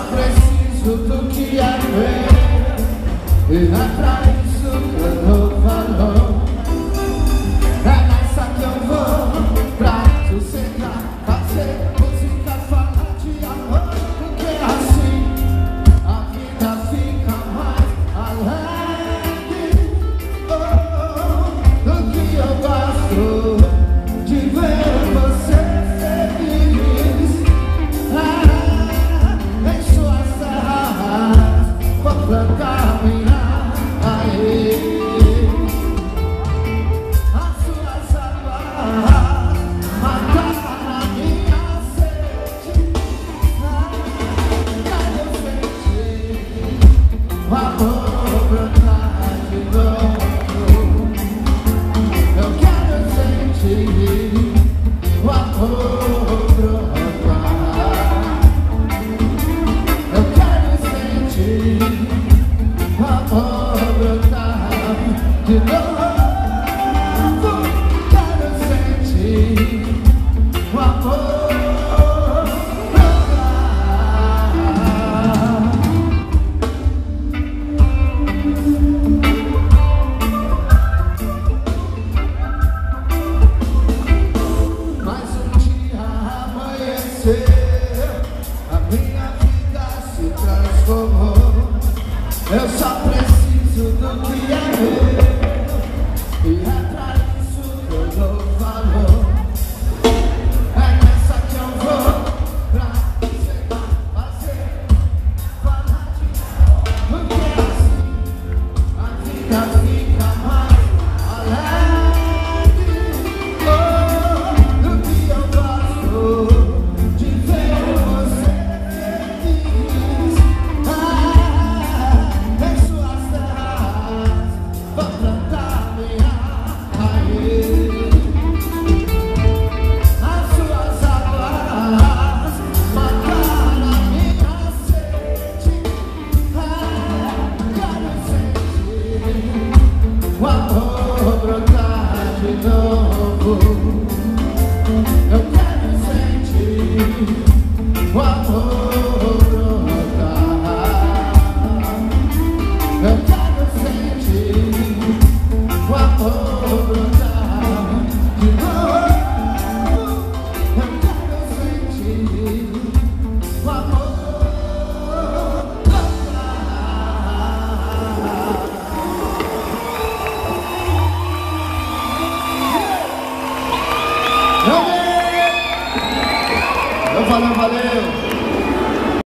preciso do que é meu, e é pra isso que eu dou valor. É nessa que eu vou, pra sossegar, fazer música, falar de amor, porque assim a vida fica mais alegre. Do que eu gosto de ver você feliz. Em suas terras vou plantar minha raiz. As suas águas mataram a minha sede. Quero sentir o amor brotar de novo. Eu quero sentir o amor brotar. Eu quero sentir o amor brotar de novo. Quero sentir o amor brotar. Mais um dia amanheceu, a minha vida se transformou. Eu só preciso do que é meu, e é pra isso que eu dou valor. É nessa que eu vou, pra você fazer, falar de amor, porque assim a vida fica mais alegre. Do que eu gosto de ver você feliz. Em suas terras vou plantar minha raiz. As suas águas mataram a minha sede. Quero sentir o amor brotar de novo. Eu quero sentir o amor brotar. Eu quero sentir o amor brotar de novo. Eu quero sentir o amor brotar. Valeu, valeu!